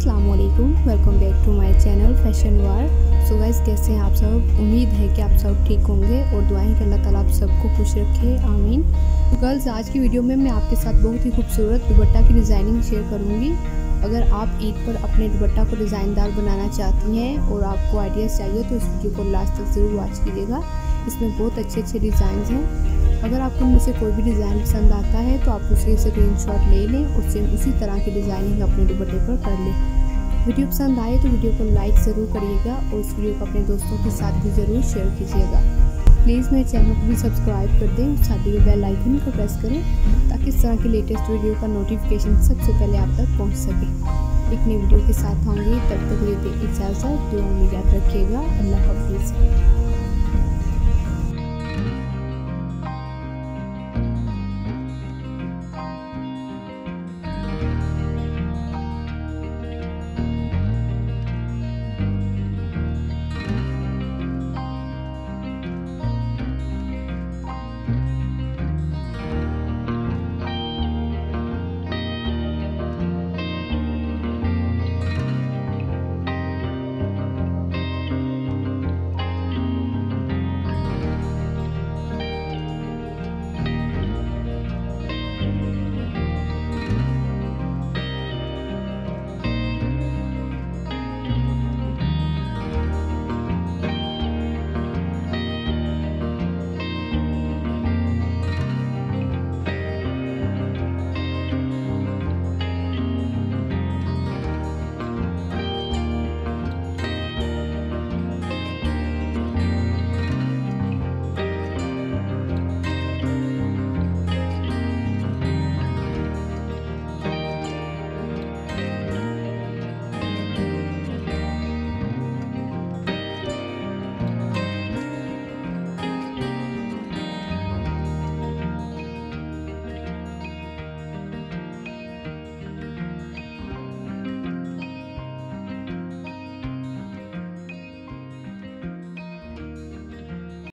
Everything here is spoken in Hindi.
अस्सलाम वालेकुम, welcome back to my channel fashion war. So guys, कैसे हैं आप सब? उम्मीद है कि आप सब ठीक होंगे और दुआएं कि अल्लाह ताला आप सबको खुश रखे, आमीन। तो गर्ल्स, आज की वीडियो में मैं आपके साथ बहुत ही खूबसूरत दुपट्टा की डिज़ाइनिंग शेयर करूँगी। अगर आप ईद पर अपने दुपट्टा को डिज़ाइनदार बनाना चाहती हैं और आपको आइडियाज़ चाहिए तो इस वीडियो को लास्ट तक ज़रूर वॉच कीजिएगा। इसमें बहुत अच्छे डिज़ाइन हैं। अगर आपको इनमें से कोई भी डिज़ाइन पसंद आता है तो आप उसे स्क्रीनशॉट ले लें और सेम उसी तरह की डिज़ाइनिंग अपने दुपट्टे पर कर लें। वीडियो पसंद आए तो वीडियो को लाइक ज़रूर करिएगा और इस वीडियो को अपने दोस्तों के साथ भी ज़रूर शेयर कीजिएगा। प्लीज़ मेरे चैनल को भी सब्सक्राइब कर दें, साथ ही बेल आइकन को प्रेस करें ताकि इस तरह की लेटेस्ट वीडियो का नोटिफिकेशन सबसे पहले आप तक पहुँच सके। एक नई वीडियो के साथ होंगे, तब तक लेते इजाज़त, दुआ में याद रखिएगा। अल्लाह हाफिज़।